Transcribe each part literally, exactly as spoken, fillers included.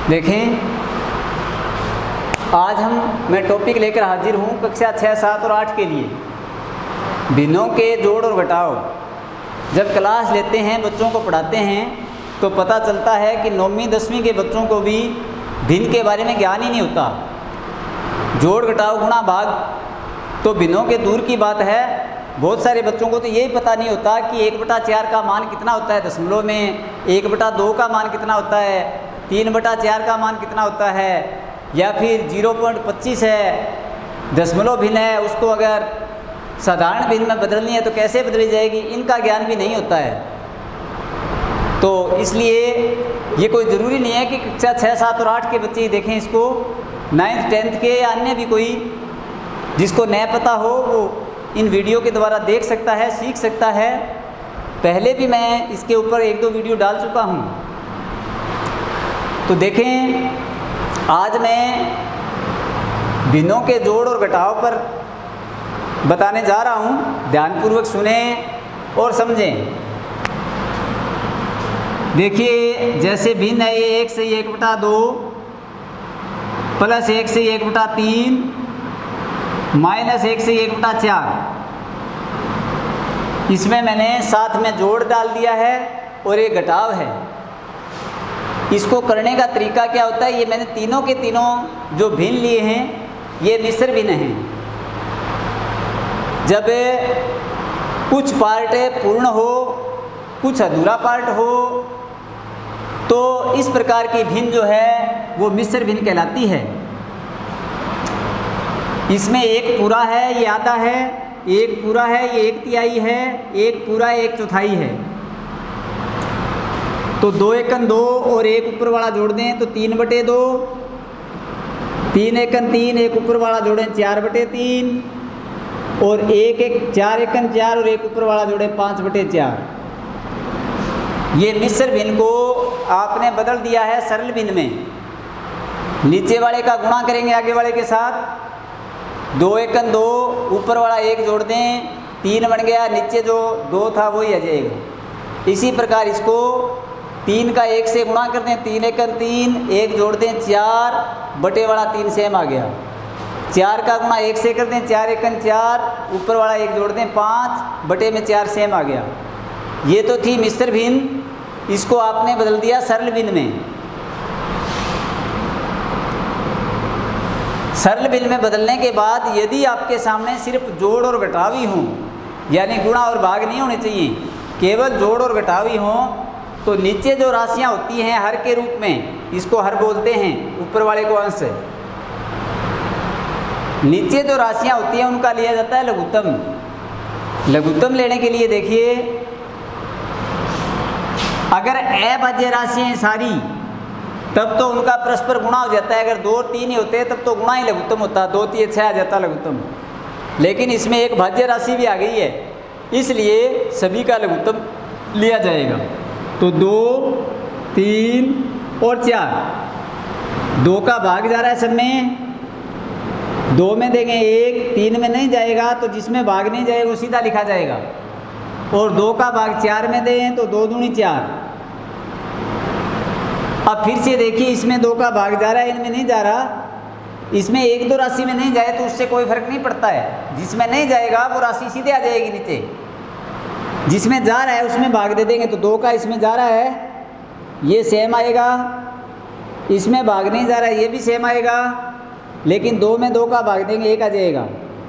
देखें, आज हम मैं टॉपिक लेकर हाजिर हूँ कक्षा छः सात और आठ के लिए, भिन्नों के जोड़ और घटाव। जब क्लास लेते हैं, बच्चों को पढ़ाते हैं, तो पता चलता है कि नौवीं दसवीं के बच्चों को भी भिन्न के बारे में ज्ञान ही नहीं होता। जोड़ घटाव गुणा भाग तो भिन्नों के दूर की बात है। बहुत सारे बच्चों को तो यही पता नहीं होता कि एक बटा चार का मान कितना होता है दशमलव में, एक बटा दो का मान कितना होता है, तीन बटा चार का मान कितना होता है, या फिर जीरो पॉइंट पच्चीस है दशमलव भिन्न है, उसको अगर साधारण भिन्न में बदलनी है तो कैसे बदली जाएगी, इनका ज्ञान भी नहीं होता है। तो इसलिए ये कोई ज़रूरी नहीं है कि कक्षा छः सात और आठ के बच्चे ही देखें इसको। नाइन्थ टेंथ के या अन्य भी कोई जिसको न पता हो वो इन वीडियो के द्वारा देख सकता है, सीख सकता है। पहले भी मैं इसके ऊपर एक दो वीडियो डाल चुका हूँ। तो देखें, आज मैं भिन्नों के जोड़ और घटाव पर बताने जा रहा हूँ। ध्यानपूर्वक सुने और समझें। देखिए, जैसे भिन्न है ये एक से एक बटा दो प्लस एक से एक बटा तीन माइनस एक से एक बटा चार। इसमें मैंने साथ में जोड़ डाल दिया है और ये घटाव है। इसको करने का तरीका क्या होता है, ये मैंने तीनों के तीनों जो भिन्न लिए हैं ये मिश्र भिन्न हैं। जब कुछ पार्ट पूर्ण हो, कुछ अधूरा पार्ट हो, तो इस प्रकार की भिन्न जो है वो मिश्र भिन्न कहलाती है। इसमें एक पूरा है, ये आधा है, एक पूरा है, ये एक तिहाई है, एक पूरा एक चौथाई है। तो दो एकन दो और एक ऊपर वाला जोड़ दें तो तीन बटे दो, तीन एकन तीन, एक ऊपर वाला जोड़ें चार बटे तीन, और एक एक चार एकन चार और एक ऊपर वाला जोड़ें पाँच बटे चार। ये मिश्र भिन्न को आपने बदल दिया है सरल भिन्न में। नीचे वाले का गुणा करेंगे आगे वाले के साथ, दो एकन दो, ऊपर वाला एक जोड़ दें, तीन बन गया, नीचे जो दो था वही आ जाएगा। इसी प्रकार इसको तीन का एक से गुणा कर दें, तीन एकन तीन, एक जोड़ दें चार, बटे वाला तीन सेम आ गया। चार का गुणा एक से कर दें, चार एकन चार, ऊपर वाला एक जोड़ दें पाँच, बटे में चार सेम आ गया। ये तो थी मिश्र भिन्न, इसको आपने बदल दिया सरल भिन्न में। सरल भिन्न में बदलने के बाद यदि आपके सामने सिर्फ जोड़ और घटाव ही हों, यानी गुणा और भाग नहीं होने चाहिए, केवल जोड़ और घटाव ही हों, तो नीचे जो राशियां होती हैं हर के रूप में, इसको हर बोलते हैं, ऊपर वाले को अंश। नीचे जो राशियां होती हैं उनका लिया जाता है लघुत्तम। लघुत्तम लेने के लिए देखिए, अगर अभाज्य राशियाँ सारी, तब तो उनका परस्पर गुणा हो जाता है। अगर दो और तीन ही होते तब तो गुणा ही लघुत्तम होता, दो तीन छः आ जाता लघुत्तम। लेकिन इसमें एक भाज्य राशि भी आ गई है, इसलिए सभी का लघुत्तम लिया जाएगा। तो दो, तीन और चार, दो का भाग जा रहा है सब में, दो में देंगे एक, तीन में नहीं जाएगा तो जिसमें भाग नहीं जाएगा वो सीधा लिखा जाएगा। और दो का भाग चार में दें तो दो दूनी चार। अब फिर से देखिए, इसमें दो का भाग जा रहा है, इनमें नहीं जा रहा। इसमें एक दो राशि में नहीं जाए तो उससे कोई फर्क नहीं पड़ता है, जिसमें नहीं जाएगा वो राशि सीधे आ जाएगी नीचे। जिसमें जा रहा है उसमें भाग दे देंगे, तो दो का इसमें जा रहा है ये सेम आएगा, इसमें भाग नहीं जा रहा है ये भी सेम आएगा, लेकिन दो में दो का भाग देंगे एक आ जाएगा।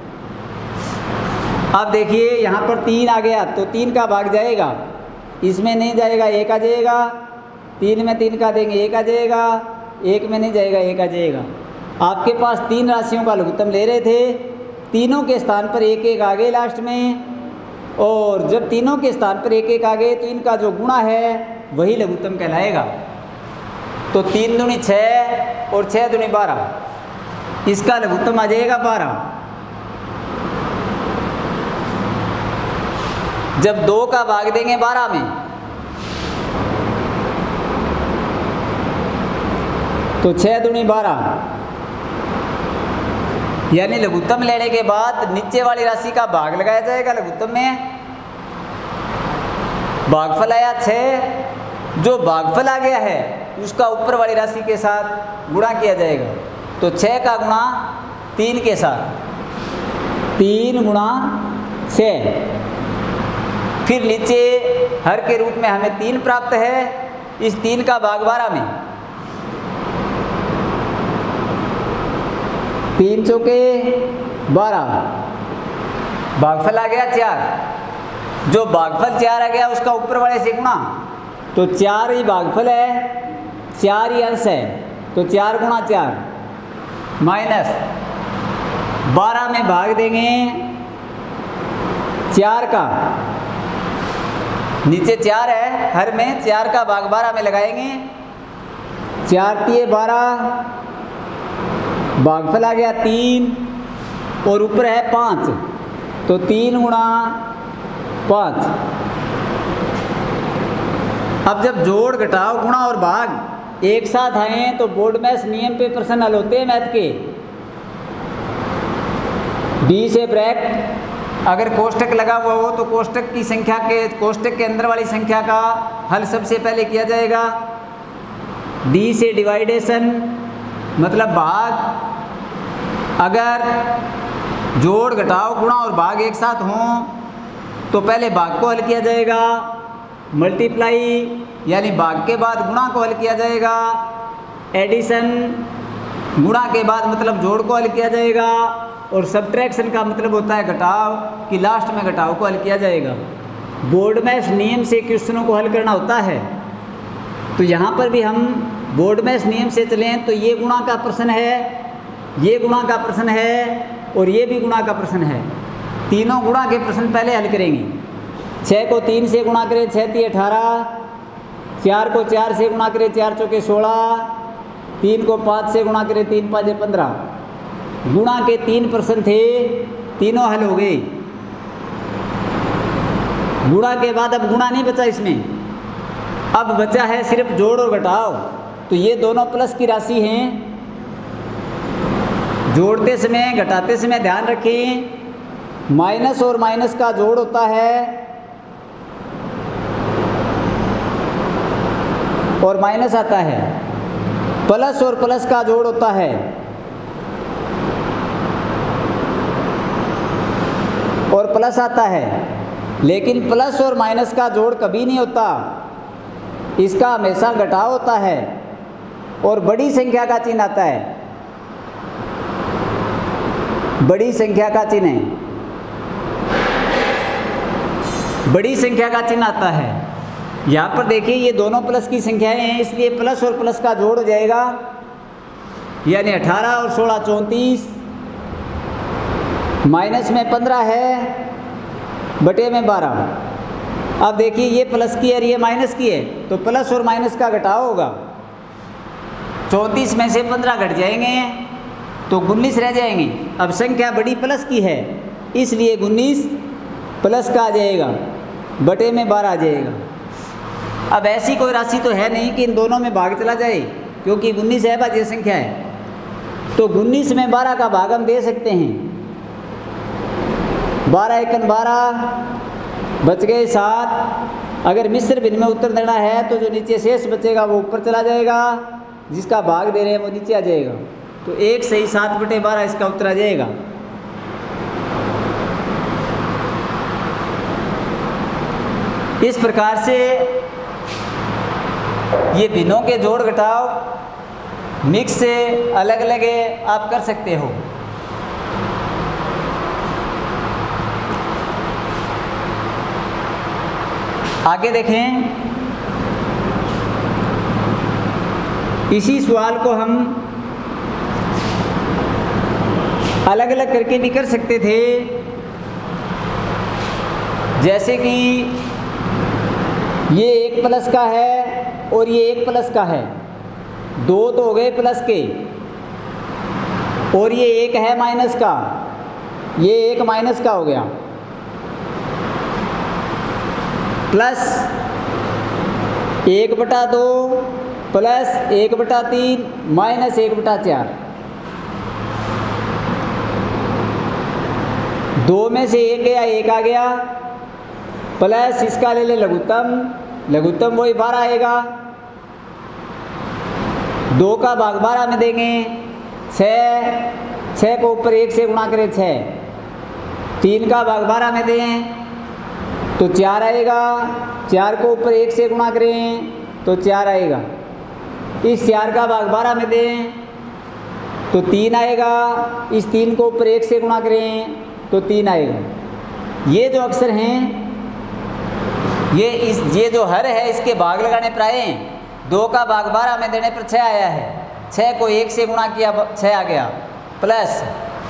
अब देखिए यहाँ पर तीन आ गया तो तीन का भाग जाएगा, इसमें नहीं जाएगा एक आ जाएगा, तीन में तीन का देंगे एक आ जाएगा, एक में नहीं जाएगा एक आ जाएगा। आपके पास तीन राशियों का लघुत्तम ले रहे थे, तीनों के स्थान पर एक एक आ गए लास्ट में, और जब तीनों के स्थान पर एक एक आ गए तो इनका जो गुणा है वही लघुत्तम कहलाएगा। तो तीन दूनी छः और छः दूनी बारह, इसका लघुत्तम आ जाएगा बारह। जब दो का भाग देंगे बारह में तो छः दूनी बारह, यानी लघुत्तम लेने के बाद नीचे वाली राशि का भाग लगाया जाएगा लघुत्तम में। भागफल आया छः, जो भागफल आ गया है उसका ऊपर वाली राशि के साथ गुणा किया जाएगा। तो छः का गुणा तीन के साथ, तीन गुणा छः, फिर नीचे हर के रूप में हमें तीन प्राप्त है, इस तीन का भाग बारह में, तीन चौके बारह, भागफल आ गया चार। जो भागफल चार आ गया उसका ऊपर वाले से गुणा, तो चार ही भागफल है, चार ही अंश है, तो चार गुणा चार माइनस बारह में भाग देंगे चार का, नीचे चार है, हर में चार का भाग बारह में लगाएंगे, चार तिये बारह, भागफल आ गया तीन और ऊपर है पाँच, तो तीन गुणा पाँच। अब जब जोड़ घटाव गुणा और भाग एक साथ आए तो बोर्ड मैथ्स नियम पे प्रश्न हल होते हैं मैथ के। बी से ब्रैकेट अगर कोष्टक लगा हुआ हो तो कोष्टक की संख्या के कोष्टक के अंदर वाली संख्या का हल सबसे पहले किया जाएगा। डी से डिवाइडेशन मतलब भाग, अगर जोड़ घटाव गुणा और भाग एक साथ हों तो पहले भाग को हल किया जाएगा, मल्टीप्लाई यानी भाग के बाद गुणा को हल किया जाएगा, एडिशन गुणा के बाद मतलब जोड़ को हल किया जाएगा, और सब्ट्रैक्शन का मतलब होता है घटाव कि लास्ट में घटाव को हल किया जाएगा। बोर्ड मैथ्स नियम से क्वेश्चनों को हल करना होता है। तो यहाँ पर भी हम बोर्ड मैथ्स नियम से चलें तो ये गुणा का प्रश्न है, ये गुणा का प्रश्न है और ये भी गुणा का प्रश्न है। तीनों गुणा के प्रश्न पहले हल करेंगे। छः को तीन से गुणा करें, छः तीन अठारह, चार को चार से गुणा करें, चार चौके सोलह, तीन को पाँच से गुणा करें, तीन पाँच पंद्रह। गुणा के तीन प्रश्न थे, तीनों हल हो गए। गुणा के बाद अब गुणा नहीं बचा इसमें, अब बचा है सिर्फ जोड़ और घटाव। तो ये दोनों प्लस की राशि हैं। जोड़ते समय घटाते समय ध्यान रखें माइनस और माइनस का जोड़ होता है और माइनस आता है, प्लस और प्लस का जोड़ होता है और प्लस आता है। लेकिन प्लस और माइनस का जोड़ कभी नहीं होता, इसका हमेशा घटाव होता है और बड़ी संख्या का चिन्ह आता है, बड़ी संख्या का चिन्ह है, बड़ी संख्या का चिन्ह आता है। यहाँ पर देखिए ये दोनों प्लस की संख्याएं हैं, इसलिए प्लस और प्लस का जोड़ हो जाएगा, यानी अठारह और सोलह चौंतीस, माइनस में पंद्रह है बटे में बारह। अब देखिए ये प्लस की है और ये माइनस की है, तो प्लस और माइनस का घटाव होगा। चौंतीस में से पंद्रह घट जाएंगे तो उन्नीस रह जाएंगे। अब संख्या बड़ी प्लस की है इसलिए उन्नीस प्लस का आ जाएगा, बटे में बारह आ जाएगा। अब ऐसी कोई राशि तो है नहीं कि इन दोनों में भाग चला जाए, क्योंकि उन्नीस है भाज्य संख्या है। तो उन्नीस में बारह का भाग हम दे सकते हैं। बारह एकन बारह, बच गए सात। अगर मिश्र भिन्न में उत्तर देना है तो जो नीचे शेष बचेगा वो ऊपर चला जाएगा, जिसका भाग दे रहे हैं वो नीचे आ जाएगा। तो एक सही सात बटे बारह इसका उत्तर आ जाएगा। इस प्रकार से ये भिन्नों के जोड़ घटाव मिक्स से अलग अलग आप कर सकते हो। आगे देखें, इसी सवाल को हम अलग अलग करके भी कर सकते थे। जैसे कि ये एक प्लस का है और ये एक प्लस का है, दो तो हो गए प्लस के, और ये एक है माइनस का, ये एक माइनस का हो गया। प्लस एक बटा दो प्लस एक बटा तीन माइनस एक बटा चार। दो में से एक गया, एक आ गया, प्लस इसका ले ले लघुत्तम, लघुत्तम वही बारह आएगा। दो का भाग बारह में देंगे छः, छः को ऊपर एक से गुणा करें छः, तीन का भाग बारह में दें तो चार आएगा, चार को ऊपर एक से गुणा करें तो चार आएगा, इस चार का भाग बारह में दें तो तीन आएगा, इस तीन को ऊपर एक से गुणा करें तो तीन आएगा। ये जो अक्षर हैं ये इस ये जो हर है इसके भाग लगाने पर आए, दो का भाग बारह में देने पर छः आया है, छः को एक से गुणा किया छः आ गया, प्लस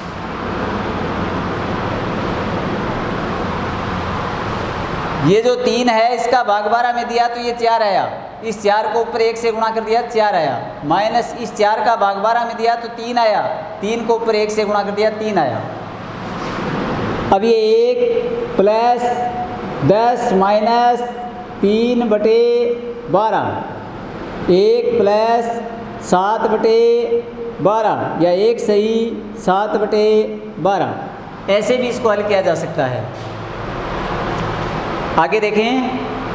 ये जो तीन है इसका भाग बारह में दिया तो ये चार आया, इस चार को ऊपर एक से गुणा कर दिया चार आया, माइनस इस चार का भाग बारह में दिया तो तीन आया, तीन को ऊपर एक से गुणा कर दिया तीन आया। अब ये एक प्लस दस माइनस तीन बटे बारह, एक प्लस सात बटे बारह या एक सही सात बटे बारह, ऐसे भी इसको हल किया जा सकता है। आगे देखें,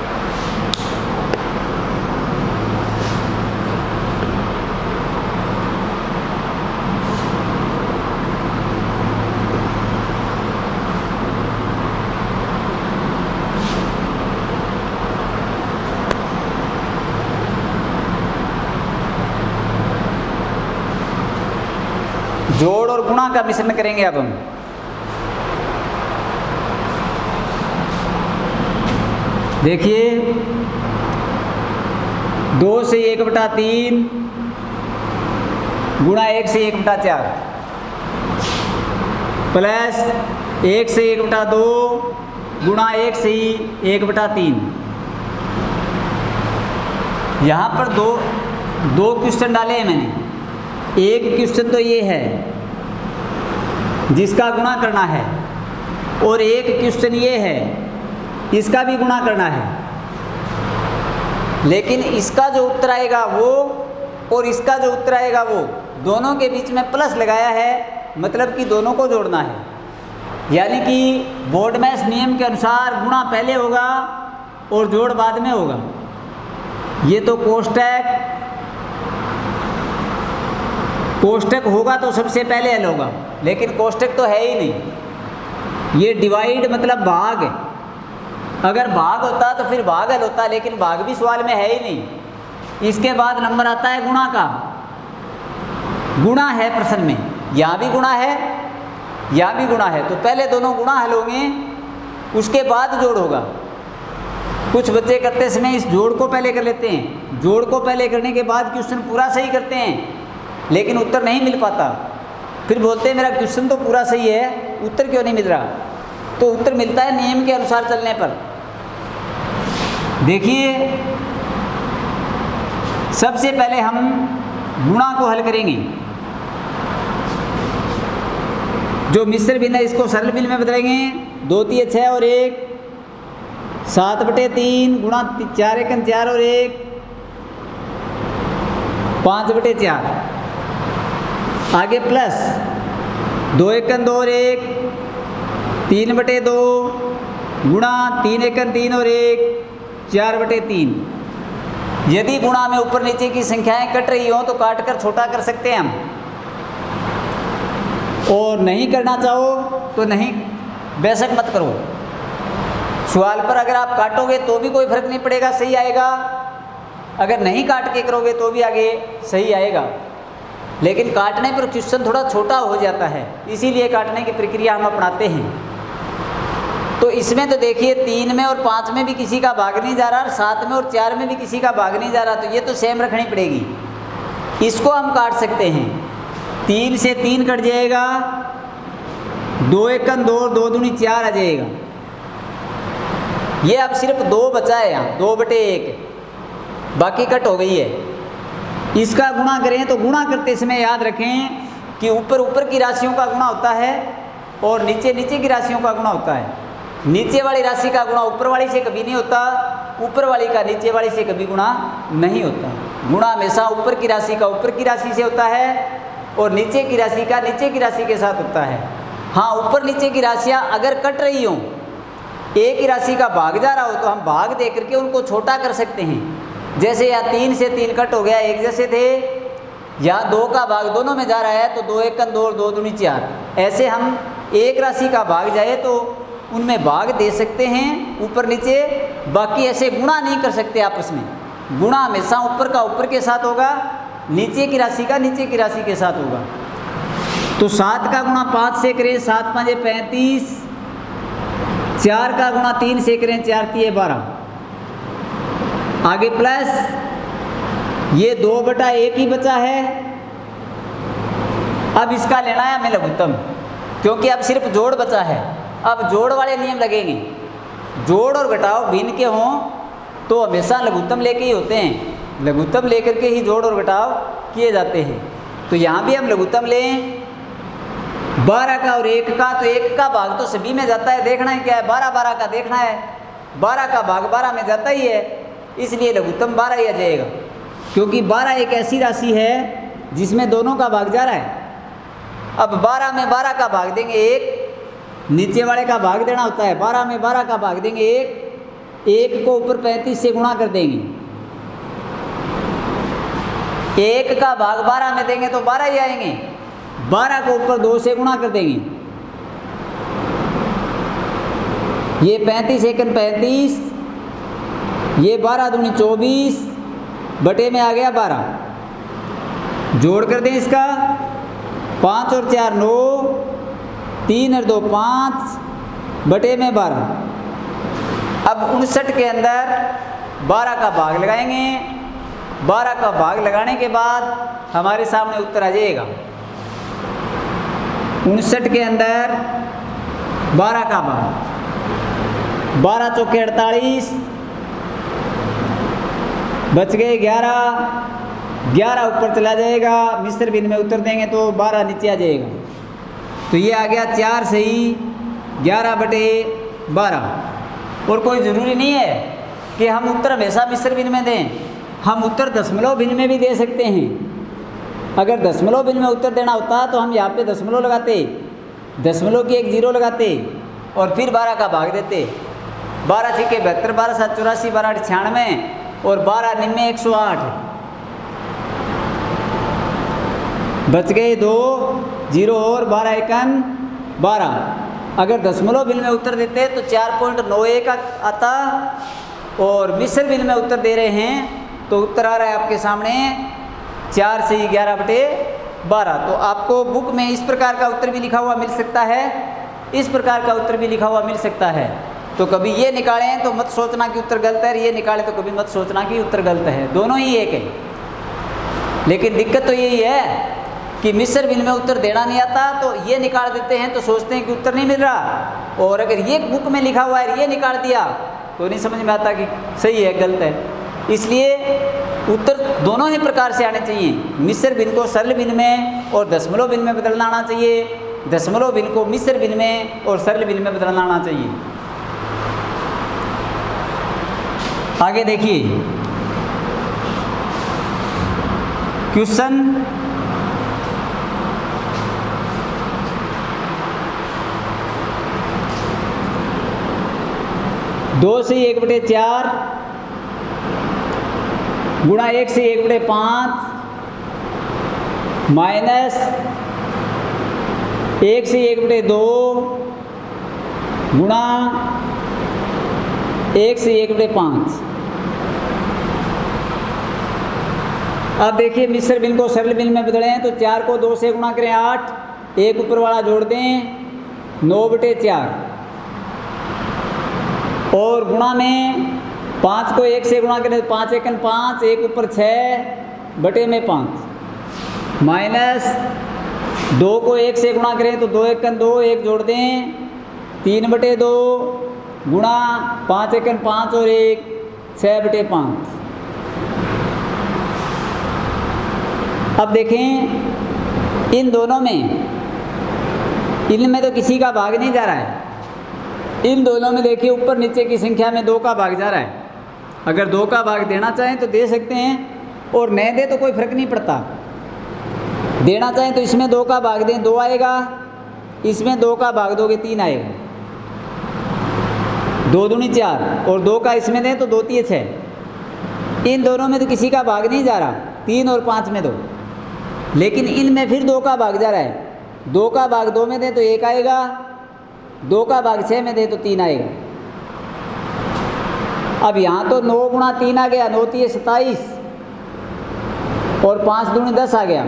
जोड़ और गुणा का मिश्रण करेंगे अब हम। देखिए दो से एक बटा तीन गुणा एक से एक बटा चार प्लस एक से एक बटा दो गुणा एक से ही एक बटा तीन। यहाँ पर दो दो क्वेश्चन डाले हैं मैंने। एक क्वेश्चन तो ये है जिसका गुणा करना है और एक क्वेश्चन ये है इसका भी गुणा करना है, लेकिन इसका जो उत्तर आएगा वो और इसका जो उत्तर आएगा वो दोनों के बीच में प्लस लगाया है, मतलब कि दोनों को जोड़ना है। यानी कि बोर्ड मैथ्स नियम के अनुसार गुणा पहले होगा और जोड़ बाद में होगा। ये तो कोष्टक कोष्टक होगा तो सबसे पहले हल होगा, लेकिन कोष्टक तो है ही नहीं। ये डिवाइड मतलब भाग है, अगर भाग होता तो फिर भाग हल होता, लेकिन भाग भी सवाल में है ही नहीं। इसके बाद नंबर आता है गुणा का। गुणा है प्रश्न में, यहाँ भी गुणा है यहाँ भी गुणा है, तो पहले दोनों गुणा हल होंगे उसके बाद जोड़ होगा। कुछ बच्चे करते समय इस जोड़ को पहले कर लेते हैं, जोड़ को पहले करने के बाद क्वेश्चन पूरा सही करते हैं लेकिन उत्तर नहीं मिल पाता, फिर बोलते हैं मेरा क्वेश्चन तो पूरा सही है उत्तर क्यों नहीं मिल रहा। तो उत्तर मिलता है नियम के अनुसार चलने पर। देखिए सबसे पहले हम गुणा को हल करेंगे। जो मिश्र भिन्न है इसको सरल भिन्न में बदलेंगे। दो तीन छः और एक सात बटे तीन गुणा चार एकन चार और एक पाँच बटे चार, आगे प्लस दो एकन दो और एक तीन बटे दो गुणा तीन एकन तीन और एक चार बटे तीन। यदि गुणा में ऊपर नीचे की संख्याएं कट रही हो तो काट कर छोटा कर सकते हैं हम, और नहीं करना चाहो तो नहीं, बेशक मत करो। सवाल पर अगर आप काटोगे तो भी कोई फर्क नहीं पड़ेगा, सही आएगा। अगर नहीं काट के करोगे तो भी आगे सही आएगा, लेकिन काटने पर क्वेश्चन थोड़ा छोटा हो जाता है, इसीलिए काटने की प्रक्रिया हम अपनाते हैं। तो इसमें तो देखिए तीन में और पाँच में भी किसी का भाग नहीं जा रहा, और सात में और चार में भी किसी का भाग नहीं जा रहा, तो ये तो सेम रखनी पड़ेगी। इसको हम काट सकते हैं, तीन से तीन कट जाएगा, दो एकन दो और दो दूनी चार आ जाएगा। ये अब सिर्फ दो बचा है यहाँ, दो बटे एक, बाकी कट हो गई है। इसका गुणा करें तो गुणा करते समय याद रखें कि ऊपर ऊपर की राशियों का गुणा होता है और नीचे नीचे की राशियों का गुणा होता है। नीचे वाली राशि का गुणा ऊपर वाली से कभी नहीं होता, ऊपर वाली का नीचे वाली से कभी गुणा नहीं होता। गुणा हमेशा ऊपर की राशि का ऊपर की राशि से होता है और नीचे की राशि का नीचे की राशि के साथ होता है। हाँ, ऊपर नीचे की राशियाँ अगर कट रही हों, एक ही राशि का भाग जा रहा हो, तो हम भाग दे करके उनको छोटा कर सकते हैं। जैसे यहाँ तीन से तीन कट हो गया, एक जैसे थे, यहाँ दो का भाग दोनों में जा रहा है तो दो एक दो और दो दूनी चार। ऐसे हम एक राशि का भाग जाए तो उनमें भाग दे सकते हैं ऊपर नीचे, बाकी ऐसे गुणा नहीं कर सकते आपस में। गुणा हमेशा ऊपर का ऊपर के साथ होगा, नीचे की राशि का नीचे की राशि के साथ होगा। तो सात का गुणा पाँच से करें, सात पाँचे पैंतीस, चार का गुणा तीन से करें, चार तीय बारह। आगे प्लस ये दो बटा एक ही बचा है। अब इसका लेना है हमें लघुत्तम, क्योंकि अब सिर्फ जोड़ बचा है। अब जोड़ वाले नियम लगेंगे। जोड़ और घटाव भिन्न के हों तो हमेशा लघुत्तम लेके ही होते हैं, लघुत्तम लेकर के ही जोड़ और घटाव किए जाते हैं। तो यहाँ भी हम लघुत्तम लें बारह का और एक का, तो एक का भाग तो सभी में जाता है, देखना है क्या है, बारह बारह का देखना है, बारह का भाग बारह में जाता ही है, इसलिए लघुत्तम बारह ही आ जाएगा। क्योंकि बारह एक ऐसी राशि है जिसमें दोनों का भाग जा रहा है। अब बारह में बारह का भाग देंगे एक, नीचे वाले का भाग देना होता है, बारह में बारह का भाग देंगे एक, एक को ऊपर पैंतीस से गुणा कर देंगे, एक का भाग बारह में देंगे तो बारह ही आएंगे, बारह को ऊपर दो से गुणा कर देंगे, ये पैंतीस एकन पैंतीस, ये बारह दूनी चौबीस, बटे में आ गया बारह। जोड़ कर दें इसका, पाँच और चार नौ, तीन और दो पाँच, बटे में बारह। अब उनसठ के अंदर बारह का भाग लगाएंगे, बारह का भाग लगाने के बाद हमारे सामने उत्तर आ जाएगा। उनसठ के अंदर बारह का भाग, बारह चौके अड़तालीस, बच गए ग्यारह, ग्यारह ऊपर चला जाएगा, मिश्र भिन्न में उत्तर देंगे तो बारह नीचे आ जाएगा। तो ये आ गया चार सही ग्यारह बटे बारह। और कोई ज़रूरी नहीं है कि हम उत्तर हमेशा मिश्र भिन्न में दें, हम उत्तर दशमलव भिन्न में भी दे सकते हैं। अगर दशमलव भिन्न में उत्तर देना होता तो हम यहाँ पे दशमलव लगाते, दशमलव की एक जीरो लगाते और फिर बारह का भाग देते। बारह छः के बहत्तर, बारह सात चौरासी, बारह आठ छियानवे और बारह निन्यानवे एक सौ आठ, बच गए दो जीरो और बारह एकन बारह। अगर दशमलव भिन्न में उत्तर देते तो चार पॉइंट नौ एक आता, और मिश्र भिन्न में उत्तर दे रहे हैं तो उत्तर आ रहा है आपके सामने चार से ग्यारह बटे बारह। तो आपको बुक में इस प्रकार का उत्तर भी लिखा हुआ मिल सकता है, इस प्रकार का उत्तर भी लिखा हुआ मिल सकता है। तो कभी ये निकालें तो मत सोचना कि उत्तर गलत है, ये निकालें तो कभी मत सोचना कि उत्तर गलत है, दोनों ही एक है। लेकिन दिक्कत तो यही है कि मिश्र भिन्न में उत्तर देना नहीं आता, तो ये निकाल देते हैं तो सोचते हैं कि उत्तर नहीं मिल रहा, और अगर ये बुक में लिखा हुआ है ये निकाल दिया तो नहीं समझ में आता कि सही है गलत है। इसलिए उत्तर दोनों ही प्रकार से आने चाहिए। मिश्र भिन्न को सरल भिन्न में और दशमलव भिन्न में बदलना आना चाहिए, दशमलव भिन्न को मिश्र भिन्न में और सरल भिन्न में बदलना आना चाहिए। आगे देखिए क्वेश्चन दो से एक बटे चार गुणा एक से एक बटे पाँच माइनस एक से एक बटे दो गुणा एक से एक बटे पाँच। अब देखिए मिश्र भिन्न को सरल भिन्न में बदलें तो चार को दो से गुणा करें आठ, एक ऊपर वाला जोड़ दें नौ बटे चार, और गुणा में पाँच को एक से गुणा करें पाँच एकन पाँच, एक ऊपर छः बटे में पाँच, माइनस दो को एक से गुणा करें तो दो एकन दो, एक जोड़ दें तीन बटे दो गुणा पाँच एकन पाँच और एक छः बटे पाँच। अब देखें इन दोनों में, इनमें तो किसी का भाग नहीं जा रहा है, इन दोनों में देखिए ऊपर नीचे की संख्या में दो का भाग जा रहा है। अगर दो का भाग देना चाहें तो दे सकते हैं, और न दे तो कोई फर्क नहीं पड़ता। देना चाहें तो इसमें दो का भाग दें दो आएगा, इसमें दो का भाग दोगे तीन आएगा, दो दूनी चार, और दो का इसमें दें तो दो तीन छः। इन दोनों में तो किसी का भाग नहीं जा रहा, तीन और पाँच में दो, लेकिन इनमें फिर दो का भाग जा रहा है। दो का भाग दो में दे तो एक आएगा, दो का भाग छः में दे तो तीन आएगा। अब यहाँ तो नौ गुणा तीन आ गया, नौ तीन सत्ताईस और पाँच दूनी दस आ गया,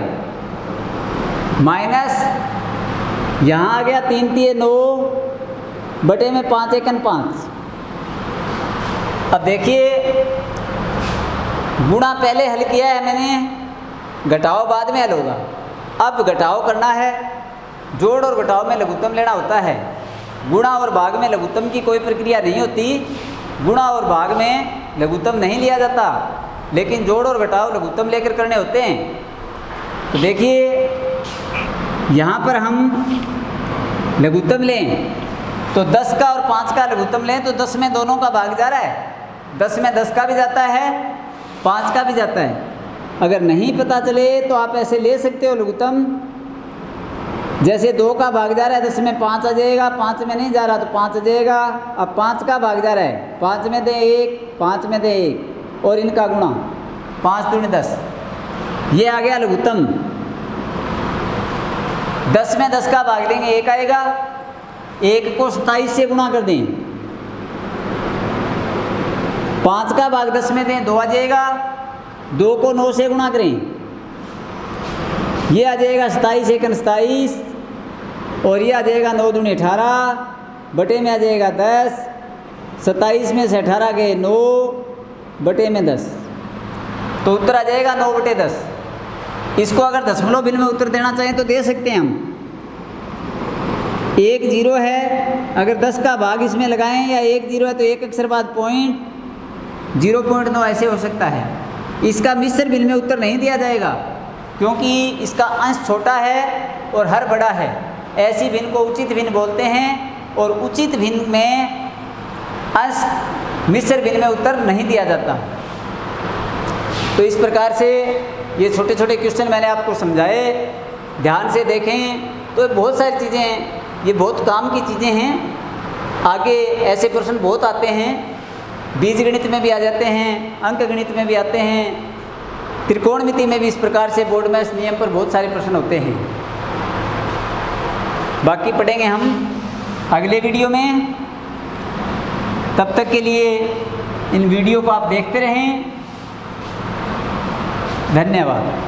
माइनस यहाँ आ गया तीन तीन नौ बटे में पाँच एकन पाँच। अब देखिए गुणा पहले हल किया है मैंने, घटाओ बाद में हल होगा। अब घटाओ करना है, जोड़ और घटाओ में लघुत्तम लेना होता है। गुणा और भाग में लघुत्तम की कोई प्रक्रिया नहीं होती, गुणा और भाग में लघुत्तम नहीं लिया जाता, लेकिन जोड़ और घटाओ लघुत्तम लेकर करने होते हैं। तो देखिए यहाँ पर हम लघुत्तम लें तो दस का और पाँच का लघुत्तम लें तो दस में दोनों का भाग जा रहा है, दस में दस का भी जाता है, पाँच का भी जाता है। अगर नहीं पता चले तो आप ऐसे ले सकते हो लघुत्तम, जैसे दो का भाग जा रहा है दस में पाँच आ जाएगा, पाँच में नहीं जा रहा तो पाँच आ जाएगा। अब पाँच का भाग जा रहा है, पाँच में दे एक, पाँच में दे एक और इनका गुणा, पाँच दूनी दस, ये आ गया लघुत्तम। दस में दस का भाग देंगे एक आएगा, एक को सत्ताईस से गुणा कर दें, पाँच का भाग दस में दें दो आ जाएगा, दो को नौ से गुणा करें, ये आ जाएगा सत्ताईस एकन सत्ताईस और ये आ जाएगा नौ दूनी अठारह बटे में आ जाएगा दस, सत्ताईस में से अठारह गए नौ बटे में दस, तो उत्तर आ जाएगा नौ बटे दस। इसको अगर दशमलव भिन्न में उत्तर देना चाहें तो दे सकते हैं हम। एक जीरो है, अगर दस का भाग इसमें लगाएं या एक जीरो है तो एक अक्षर बाद पॉइंट जीरो पॉइंट नौ ऐसे हो सकता है। इसका मिश्र भिन्न में उत्तर नहीं दिया जाएगा क्योंकि इसका अंश छोटा है और हर बड़ा है। ऐसी भिन्न को उचित भिन्न बोलते हैं और उचित भिन्न में अंश मिश्र भिन्न में उत्तर नहीं दिया जाता। तो इस प्रकार से ये छोटे छोटे क्वेश्चन मैंने आपको समझाए, ध्यान से देखें तो बहुत सारी चीज़ें हैं, ये बहुत काम की चीज़ें हैं। आगे ऐसे प्रश्न बहुत आते हैं, बीज गणित में भी आ जाते हैं, अंक गणित में भी आते हैं, त्रिकोणमिति में भी इस प्रकार से बोर्ड मैथ्स नियम पर बहुत सारे प्रश्न होते हैं। बाकी पढ़ेंगे हम अगले वीडियो में। तब तक के लिए इन वीडियो को आप देखते रहें। धन्यवाद।